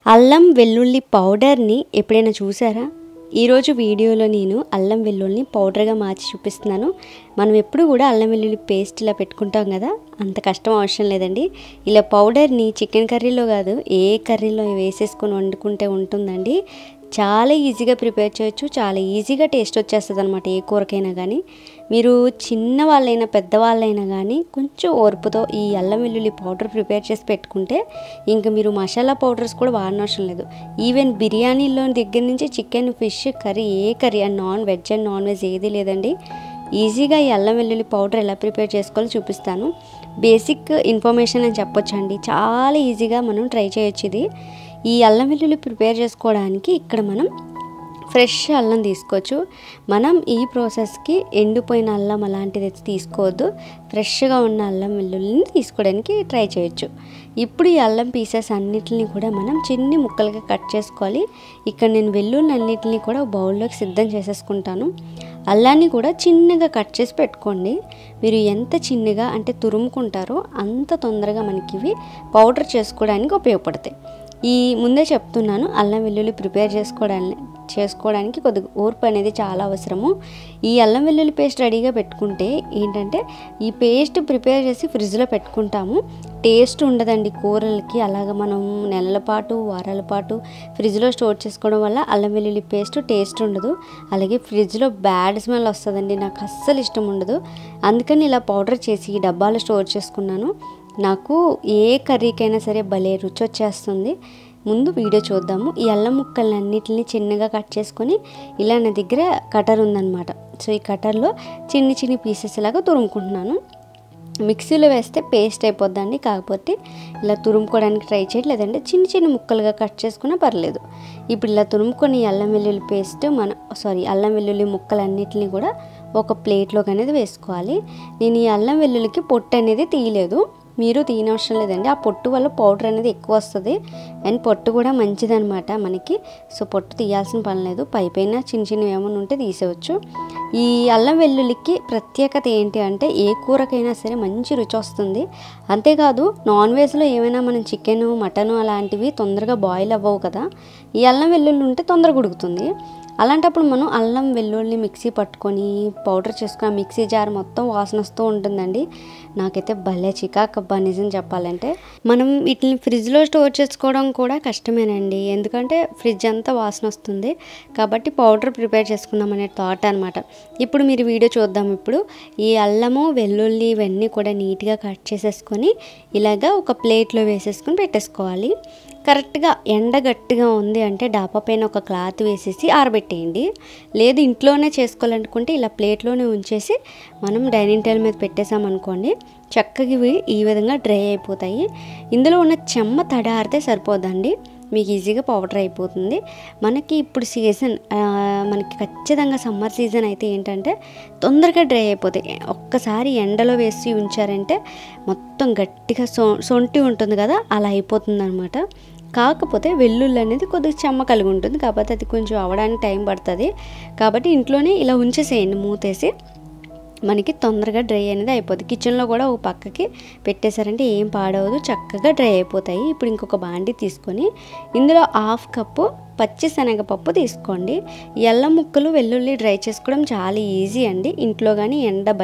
అల్లం వెల్లుల్లి పౌడర్ని ఎప్పుడైనా చూసారా? ఈరోజు వీడియోలో నేను అల్లం వెల్లుల్లిని పౌడర్గా మార్చి చూపిస్తున్నాను. మనం ఎప్పుడు కూడా అల్లం వెల్లుల్లి పేస్ట్ ఇలా పెట్టుకుంటాం కదా, అంత కష్టం అవసరం లేదండి. ఇలా పౌడర్ని చికెన్ కర్రీలో కాదు ఏ కర్రీలో వేసేసుకొని వండుకుంటే ఉంటుందండి. చాలా ఈజీగా ప్రిపేర్ చేయొచ్చు, చాలా ఈజీగా టేస్ట్ వచ్చేస్తుంది అనమాట. ఏ కూరకైనా కానీ మీరు చిన్న వాళ్ళైనా పెద్దవాళ్ళైనా కానీ కొంచెం ఓర్పుతో ఈ అల్లం వెల్లుల్లి పౌడర్ ప్రిపేర్ చేసి పెట్టుకుంటే ఇంకా మీరు మసాలా పౌడర్స్ కూడా వాడనవసరం లేదు. ఈవెన్ బిర్యానీలో దగ్గర నుంచి చికెన్, ఫిష్ కర్రీ, ఏ curry and veg and non veg ఏది లేదండి. ఈజీగా ఈ అల్లం వెల్లుల్లి పౌడర్ ఎలా ప్రిపేర్ చేసుకోవాలో చూపిస్తాను. బేసిక్ ఇన్ఫర్మేషన్ అని చెప్పొచ్చండి. చాలా ఈజీగా మనం ట్రై చేయొచ్చు ఇది. ఈ అల్లం వెల్లుల్లి ప్రిపేర్ చేసుకోవడానికి ఇక్కడ మనం ఫ్రెష్ అల్లం తీసుకోవచ్చు. మనం ఈ ప్రాసెస్కి ఎండిపోయిన అల్లం అలాంటిది తీసుకోవద్దు. ఫ్రెష్గా ఉన్న అల్లం వెల్లుల్లిని తీసుకోవడానికి ట్రై చేయొచ్చు. ఇప్పుడు ఈ అల్లం పీసెస్ అన్నిటిని కూడా మనం చిన్ని ముక్కలుగా కట్ చేసుకోవాలి. ఇక్కడ నేను వెల్లుల్లి అన్నిటిని కూడా బౌల్లోకి సిద్ధం చేసేసుకుంటాను. అల్లాన్ని కూడా చిన్నగా కట్ చేసి పెట్టుకోండి. మీరు ఎంత చిన్నగా అంటే తురుముకుంటారో అంత తొందరగా మనకి ఇవి పౌడర్ చేసుకోవడానికి ఉపయోగపడతాయి. ఈ ముందే చెప్తున్నాను, అల్లం వెల్లుల్లి ప్రిపేర్ చేసుకోవడానికి కొద్దిగా ఓర్పు అనేది చాలా అవసరము. ఈ అల్లం వెల్లుల్లి పేస్ట్ రెడీగా పెట్టుకుంటే ఏంటంటే ఈ పేస్ట్ ప్రిపేర్ చేసి ఫ్రిడ్జ్లో పెట్టుకుంటాము. టేస్ట్ ఉండదండి కూరలకి. అలాగ మనం నెలల పాటు, వారాల పాటు ఫ్రిడ్జ్లో స్టోర్ చేసుకోవడం వల్ల అల్లం వెల్లుల్లి పేస్ట్ టేస్ట్ ఉండదు. అలాగే ఫ్రిడ్జ్లో బ్యాడ్ స్మెల్ వస్తుందండి, నాకు అస్సలు ఇష్టం ఉండదు. అందుకని ఇలా పౌడర్ చేసి ఈ డబ్బాలో స్టోర్ చేసుకున్నాను. నాకు ఏ కర్రీకైనా సరే భలే రుచి వచ్చేస్తుంది. ముందు వీడియో చూద్దాము. ఈ అల్లం ముక్కలన్నిటిని చిన్నగా కట్ చేసుకొని ఇలా నా దగ్గర కటర్ ఉందన్నమాట. సో ఈ కటర్లో చిన్ని చిన్ని పీసెస్ లాగా తురుముకుంటున్నాను. మిక్సీలో వేస్తే పేస్ట్ అయిపోద్దండి, కాకపోతే ఇలా తురుముకోవడానికి ట్రై చేయండి. లేదంటే చిన్న చిన్న ముక్కలుగా కట్ చేసుకున్నా పర్లేదు. ఇప్పుడు ఇలా తురుముకొని అల్లం వెల్లుల్లి పేస్ట్ అల్లం వెల్లుల్లి ముక్కలన్నిటిని కూడా ఒక ప్లేట్లోకి అనేది వేసుకోవాలి. నేను ఈ అల్లం వెల్లుల్లికి పొట్టు అనేది తీయలేదు, మీరు తీయనవసరం లేదండి. ఆ పొట్టు వల్ల పౌడర్ అనేది ఎక్కువ వస్తుంది అండ్ పొట్టు కూడా మంచిదన్నమాట మనకి. సో పొట్టు తీయాల్సిన పని లేదు. పైపైన చిన్న చిన్నవి ఏమైనా ఉంటే తీసేయచ్చు. ఈ అల్లం వెల్లుల్లికి ప్రత్యేకత ఏంటి అంటే ఏ కూరకైనా సరే మంచి రుచి వస్తుంది. అంతేకాదు నాన్ వెజ్లో ఏమైనా మనం చికెన్, మటన్ అలాంటివి తొందరగా బాయిల్ అవ్వవు కదా, ఈ అల్లం వెల్లుల్లి ఉంటే తొందరగా ఉడుకుతుంది. అలాంటప్పుడు మనం అల్లం వెల్లుల్లి మిక్సీ పట్టుకొని పౌడర్ చేసుకుని మిక్సీ జార్ మొత్తం వాసన వస్తూ ఉంటుందండి. నాకైతే భలే చికాకబ్బా నిజం చెప్పాలంటే. మనం వీటిని ఫ్రిడ్జ్లో స్టోర్ చేసుకోవడం కూడా కష్టమేనండి, ఎందుకంటే ఫ్రిడ్జ్ అంతా వాసన వస్తుంది. కాబట్టి పౌడర్ ప్రిపేర్ చేసుకుందాం అనే థాట్ అనమాట. ఇప్పుడు మీరు వీడియో చూద్దాం. ఇప్పుడు ఈ అల్లము, వెల్లుల్లి ఇవన్నీ కూడా నీట్గా కట్ చేసేసుకొని ఇలాగా ఒక ప్లేట్లో వేసేసుకొని పెట్టేసుకోవాలి. కరెక్ట్గా ఎండ గట్టిగా ఉంది అంటే డాబా పైన ఒక క్లాత్ వేసేసి ఆరబెట్టేయండి. లేదు ఇంట్లోనే చేసుకోవాలనుకుంటే ఇలా ప్లేట్లోనే ఉంచేసి మనం డైనింగ్ టేబుల్ మీద పెట్టేసామనుకోండి, చక్కగా ఇవి ఈ విధంగా డ్రై అయిపోతాయి. ఇందులో ఉన్న చెమ్మ తడారితే సరిపోదండి, మీకు ఈజీగా పౌడర్ అయిపోతుంది. మనకి ఇప్పుడు సీజన్ మనకి ఖచ్చితంగా సమ్మర్ సీజన్ అయితే ఏంటంటే తొందరగా డ్రై అయిపోతాయి. ఒక్కసారి ఎండలో వేసి ఉంచారంటే మొత్తం గట్టిగా సొంటి ఉంటుంది కదా, అలా అయిపోతుంది అనమాట. కాకపోతే వెల్లుల్లి అనేది కొద్దిగా చెమ్మ కలిగి ఉంటుంది, కాబట్టి అది కొంచెం అవ్వడానికి టైం పడుతుంది. కాబట్టి ఇంట్లోనే ఇలా ఉంచేసేయండి మూతేసి, మనకి తొందరగా డ్రై అనేది అయిపోతుంది. కిచెన్లో కూడా ఒక పక్కకి పెట్టేశారంటే ఏం పాడవదు, చక్కగా డ్రై అయిపోతాయి. ఇప్పుడు ఇంకొక బాండి తీసుకొని ఇందులో 1/2 కప్పు పచ్చిశనగపప్పు తీసుకోండి. అల్లం ముక్కలు, వెల్లుల్లి డ్రై చేసుకోవడం చాలా ఈజీ అండి. ఇంట్లో కానీ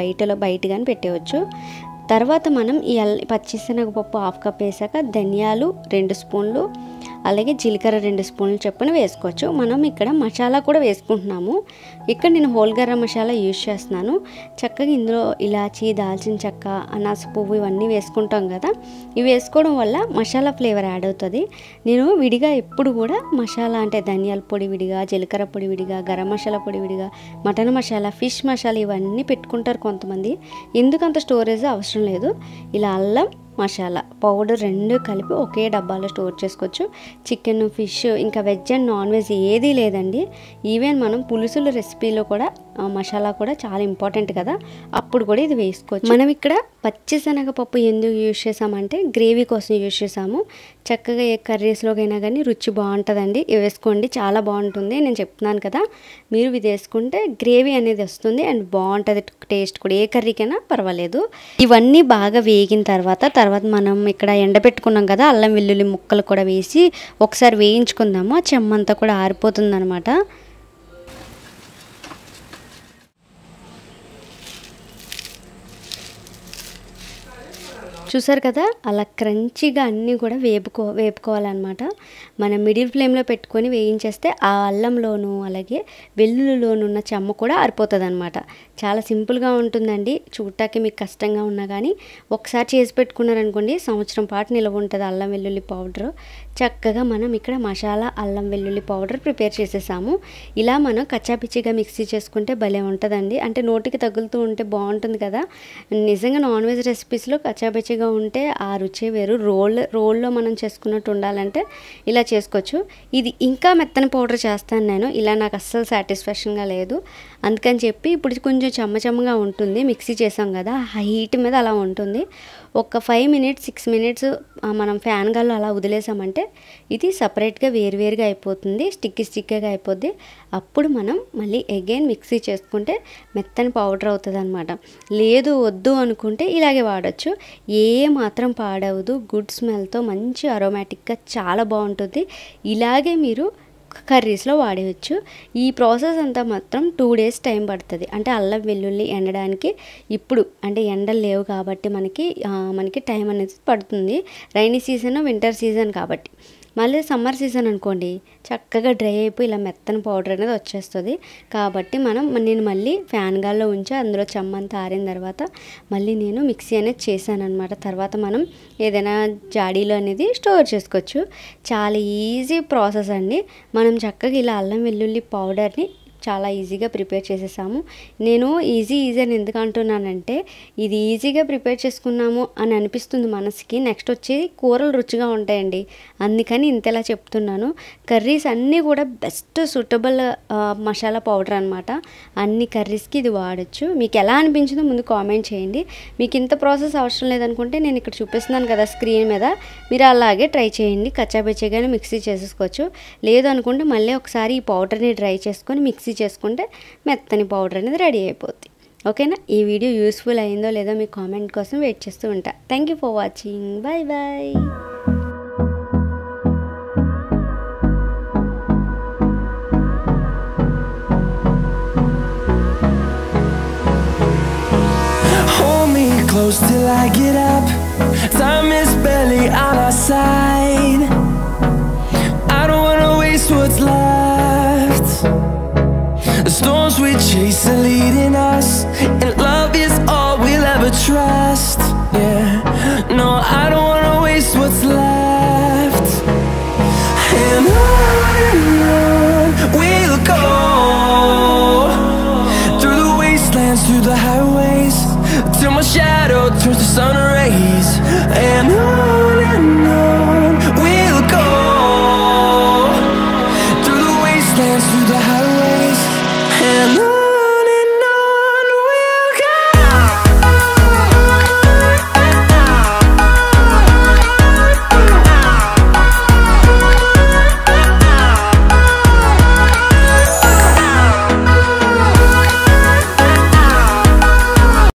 బయట కానీ పెట్టేయచ్చు. తర్వాత మనం ఈ పచ్చిశనగపప్పు 1/2 కప్ వేసాక ధనియాలు 2 స్పూన్లు, అలాగే జీలకర్ర 2 స్పూన్లు చొప్పున వేసుకోవచ్చు. మనం ఇక్కడ మసాలా కూడా వేసుకుంటున్నాము. ఇక్కడ నేను హోల్ గరం మసాలా యూజ్ చేస్తున్నాను. చక్కగా ఇందులో ఇలాచీ, దాల్చిన చెక్క, అనాస పువ్వు ఇవన్నీ వేసుకుంటాం కదా, ఇవి వేసుకోవడం వల్ల మసాలా ఫ్లేవర్ యాడ్ అవుతుంది. నేను విడిగా ఎప్పుడు కూడా మసాలా అంటే ధనియాల పొడి విడిగా, జీలకర్ర పొడి విడిగా, గరం మసాలా పొడి విడిగా, మటన్ మసాలా, ఫిష్ మసాలా ఇవన్నీ పెట్టుకుంటారు కొంతమంది. ఎందుకంత స్టోరేజ్ అవసరం లేదు. ఇలా అల్లం, మసాలా పౌడర్ 2 కలిపి ఒకే డబ్బాలో స్టోర్ చేసుకోవచ్చు. చికెన్, ఫిష్ ఇంకా వెజ్ అండ్ నాన్ వెజ్ ఏదీ లేదండి. ఈవెన్ మనం పులుసుల రెసిపీలో కూడా మసాలా కూడా చాలా ఇంపార్టెంట్ కదా, అప్పుడు కూడా ఇది వేసుకోవచ్చు. మనం ఇక్కడ పచ్చిశనగపప్పు ఎందుకు యూజ్ చేసామంటే గ్రేవీ కోసం యూజ్ చేసాము. చక్కగా ఏ కర్రీస్లోకైనా కానీ రుచి బాగుంటుందండి. ఇవి వేసుకోండి, చాలా బాగుంటుంది. నేను చెప్తున్నాను కదా, మీరు ఇది వేసుకుంటే గ్రేవీ అనేది వస్తుంది అండ్ బాగుంటుంది టేస్ట్ కూడా. ఏ కర్రీకైనా పర్వాలేదు. ఇవన్నీ బాగా వేగిన తర్వాత మనం ఇక్కడ ఎండబెట్టుకున్నాం కదా అల్లం వెల్లుల్లి ముక్కలు కూడా వేసి ఒకసారి వేయించుకుందాము. ఆ చెమ్మంతా కూడా ఆరిపోతుంది అనమాట. చూసారు కదా, అలా క్రంచీగా అన్నీ కూడా వేపుకోవాలన్నమాట. మనం మిడిల్ ఫ్లేమ్లో పెట్టుకొని వేయించేస్తే ఆ అల్లంలోనూ అలాగే వెల్లుల్లిలోనూ ఉన్న చెమ్మ కూడా ఆరిపోతుంది అనమాట. చాలా సింపుల్గా ఉంటుందండి. చూడటానికి మీకు కష్టంగా ఉన్నా కానీ ఒకసారి చేసి పెట్టుకున్నారనుకోండి, సంవత్సరం పాటు నిల్వ ఉంటుంది అల్లం వెల్లుల్లి పౌడర్. చక్కగా మనం ఇక్కడ మసాలా అల్లం వెల్లుల్లి పౌడర్ ప్రిపేర్ చేసేసాము. ఇలా మనం కచ్చాపిచ్చిగా మిక్సీ చేసుకుంటే భలే ఉంటుందండి. అంటే నోటికి తగులుతూ ఉంటే బాగుంటుంది కదా. నిజంగా నాన్ వెజ్ రెసిపీస్లో కచ్చాపిచ్చిగా ఉంటే ఆ రుచి వేరు. రోల్లో మనం చేసుకున్నట్టు ఉండాలంటే ఇలా చేసుకోవచ్చు. ఇది ఇంకా మెత్తని పౌడర్ చేస్తాను నేను. ఇలా నాకు అస్సలు సాటిస్ఫాక్షన్గా లేదు. అందుకని చెప్పి ఇప్పుడు కొంచెం చెమ్మగా ఉంటుంది. మిక్సీ చేసాం కదా, హీట్ మీద అలా ఉంటుంది. ఒక 5 మినిట్స్ 6 మినిట్స్ మనం ఫ్యాన్ గాల్లో అలా వదిలేసామంటే ఇది సపరేట్గా వేరువేరుగా అయిపోతుంది, స్టిక్కీగా అయిపోద్ది. అప్పుడు మనం మళ్ళీ అగైన్ మిక్సీ చేసుకుంటే మెత్తని పౌడర్ అవుతుంది అనమాట. లేదు వద్దు అనుకుంటే ఇలాగే వాడచ్చు. ఏ మాత్రం పాడవదు. గుడ్ స్మెల్తో మంచి అరోమాటిక్గా చాలా బాగుంటుంది. ఇలాగే మీరు కర్రీస్లో వాడవచ్చు. ఈ ప్రాసెస్ అంతా మాత్రం 2 డేస్ టైం పడుతుంది. అంటే అల్లం వెల్లుల్లి ఎండడానికి ఇప్పుడు అంటే ఎండలు లేవు కాబట్టి మనకి టైం అనేది పడుతుంది. రైనీ సీజన్, వింటర్ సీజన్ కాబట్టి. మళ్ళీ సమ్మర్ సీజన్ అనుకోండి, చక్కగా డ్రై అయిపోయి ఇలా మెత్తని పౌడర్ అనేది వచ్చేస్తుంది. కాబట్టి నేను మళ్ళీ ఫ్యాన్ గాల్లో ఉంచి అందులో చెమ్మంతా ఆరిన తర్వాత మళ్ళీ నేను మిక్సీ అనేది చేశాను అనమాట. తర్వాత మనం ఏదైనా జాడీలో అనేది స్టోర్ చేసుకోవచ్చు. చాలా ఈజీ ప్రాసెస్ అండి. మనం చక్కగా ఇలా అల్లం వెల్లుల్లి పౌడర్ని చాలా ఈజీగా ప్రిపేర్ చేసేసాము. నేను ఈజీ అని ఎందుకు అంటున్నానంటే, ఇది ఈజీగా ప్రిపేర్ చేసుకున్నాము అని అనిపిస్తుంది మనసుకి. నెక్స్ట్ వచ్చేది కూరలు రుచిగా ఉంటాయండి, అందుకని ఇంతలా చెప్తున్నాను. కర్రీస్ అన్నీ కూడా బెస్ట్ సూటబుల్ మసాలా పౌడర్ అనమాట. అన్ని కర్రీస్కి ఇది వాడచ్చు. మీకు ఎలా అనిపించిందో ముందు కామెంట్ చేయండి. మీకు ఇంత ప్రాసెస్ అవసరం లేదనుకుంటే నేను ఇక్కడ చూపిస్తున్నాను కదా స్క్రీన్ మీద, మీరు అలాగే ట్రై చేయండి. కచ్చాబెచ్చగానే మిక్సీ చేసేసుకోవచ్చు. లేదు అనుకుంటే మళ్ళీ ఒకసారి ఈ పౌడర్ని డ్రై చేసుకొని మిక్సీ చేసుకుంటే మెత్తని పౌడర్ అనేది రెడీ అయిపోద్ది. ఓకేనా? ఈ వీడియో యూస్ఫుల్ అయిందో లేదో మీ కామెంట్ కోసం వెయిట్ చేస్తూ ఉంటా. Thank you for watching. Bye bye. Close till I get up. Time is barely on our side. I don't wanna waste what's left. The storms we chase are leading us, and love is all we'll ever trust. Yeah, no, I don't wanna waste what's left. And on we'll go, through the wastelands, through the highways, till my shadow turns to sun rays. And on